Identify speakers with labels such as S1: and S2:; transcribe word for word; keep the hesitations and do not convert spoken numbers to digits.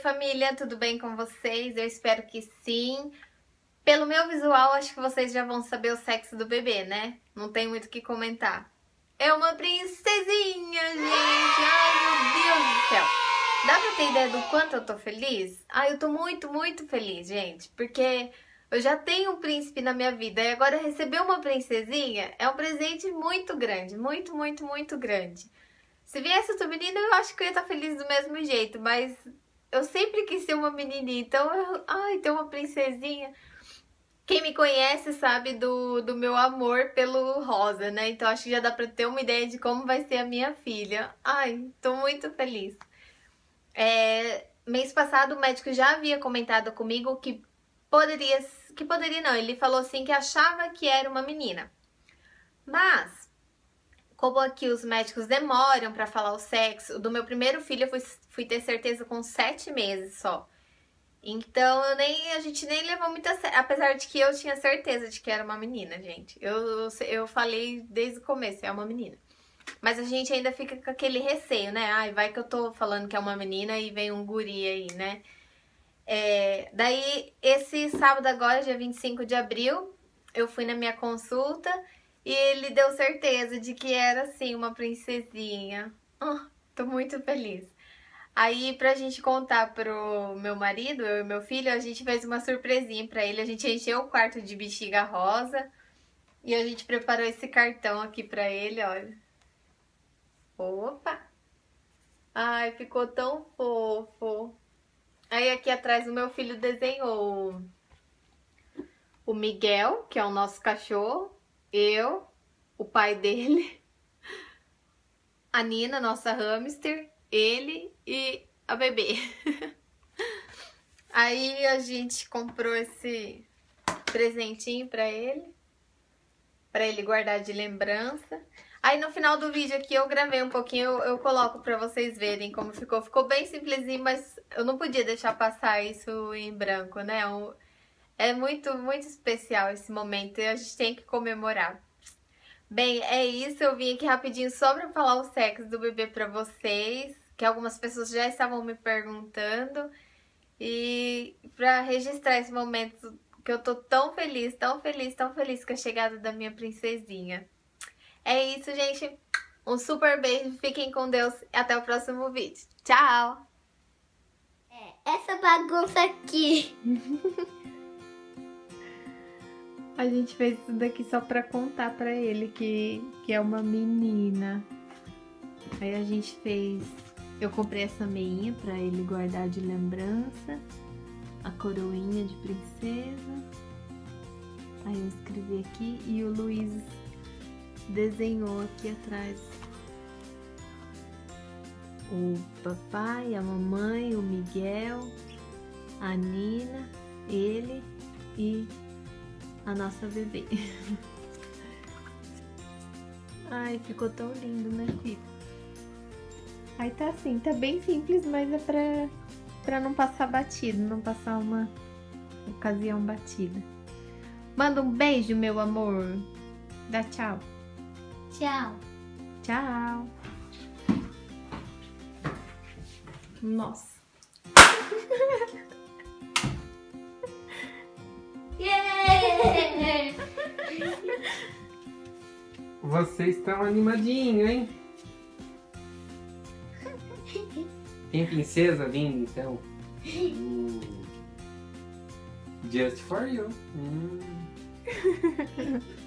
S1: família, tudo bem com vocês? Eu espero que sim. Pelo meu visual, acho que vocês já vão saber o sexo do bebê, né? Não tem muito o que comentar. É uma princesinha, gente! Ai, meu Deus do céu! Dá pra ter ideia do quanto eu tô feliz? Ai, eu tô muito, muito feliz, gente. Porque eu já tenho um príncipe na minha vida e agora receber uma princesinha é um presente muito grande. Muito, muito, muito grande. Se viesse outra menina, eu acho que eu ia estar feliz do mesmo jeito, mas eu sempre quis ser uma menininha, então, eu, ai, ter uma princesinha. Quem me conhece sabe do, do meu amor pelo rosa, né? Então acho que já dá pra ter uma ideia de como vai ser a minha filha. Ai, tô muito feliz. É, mês passado o médico já havia comentado comigo que poderia, que poderia não, ele falou assim que achava que era uma menina. Mas como aqui os médicos demoram pra falar o sexo, do meu primeiro filho eu fui, fui ter certeza com sete meses só. Então eu nem, a gente nem levou muito a sério, apesar de que eu tinha certeza de que era uma menina, gente. Eu, eu falei desde o começo, é uma menina. Mas a gente ainda fica com aquele receio, né? Ai, vai que eu tô falando que é uma menina e vem um guri aí, né? É, daí, esse sábado agora, dia vinte e cinco de abril, eu fui na minha consulta e ele deu certeza de que era, sim, uma princesinha. Oh, tô muito feliz. Aí, pra gente contar pro meu marido, eu e meu filho, a gente fez uma surpresinha pra ele. A gente encheu o quarto de bexiga rosa e a gente preparou esse cartão aqui pra ele, olha. Opa! Ai, ficou tão fofo. Aí aqui atrás o meu filho desenhou o Miguel, que é o nosso cachorro, eu, o pai dele, a Nina, nossa hamster, ele e a bebê. Aí a gente comprou esse presentinho pra ele, pra ele guardar de lembrança. Aí no final do vídeo aqui eu gravei um pouquinho, eu, eu coloco pra vocês verem como ficou. Ficou bem simplesinho, mas eu não podia deixar passar isso em branco, né? É muito, muito especial esse momento e a gente tem que comemorar. Bem, é isso, eu vim aqui rapidinho só pra falar o sexo do bebê pra vocês, que algumas pessoas já estavam me perguntando. E pra registrar esse momento que eu tô tão feliz, tão feliz, tão feliz com a chegada da minha princesinha. É isso, gente. Um super beijo, fiquem com Deus e até o próximo vídeo. Tchau!
S2: É, essa bagunça aqui.
S1: A gente fez isso daqui só pra contar pra ele que, que é uma menina. Aí a gente fez... Eu comprei essa meinha pra ele guardar de lembrança. A coroinha de princesa. Aí eu escrevi aqui e o Luiz desenhou aqui atrás o papai, a mamãe, o Miguel, a Nina, ele e a nossa bebê. Ai, ficou tão lindo, né, Fico? Aí tá assim, tá bem simples, mas é pra, pra não passar batido, não passar uma ocasião batida. Manda um beijo, meu amor. Dá tchau.
S2: Tchau.
S1: Tchau. Nossa.
S2: Yeah!
S3: Vocês estão animadinhos, hein? Tem princesa vindo, então? Hum. Just for you. Hum.